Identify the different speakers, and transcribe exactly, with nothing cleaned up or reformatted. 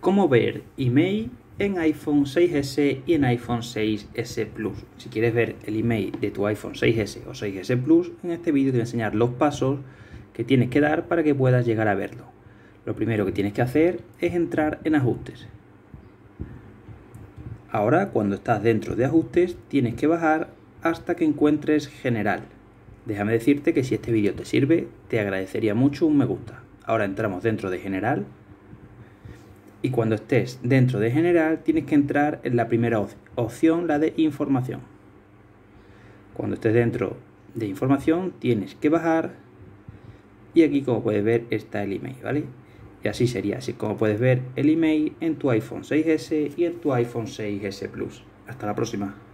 Speaker 1: cómo ver email en iPhone seis ese y en iPhone seis ese Plus. Si quieres ver el email de tu iPhone seis ese o seis ese Plus, en este vídeo te voy a enseñar los pasos que tienes que dar para que puedas llegar a verlo. Lo primero que tienes que hacer es entrar en ajustes. Ahora, cuando estás dentro de ajustes, tienes que bajar hasta que encuentres general. Déjame decirte que si este vídeo te sirve, te agradecería mucho un me gusta. Ahora entramos dentro de general. Y cuando estés dentro de general, tienes que entrar en la primera op opción, la de información. Cuando estés dentro de información, tienes que bajar. Y aquí, como puedes ver, está el email, ¿vale? Y así sería, así como puedes ver el email en tu iPhone seis ese y en tu iPhone seis ese Plus. Hasta la próxima.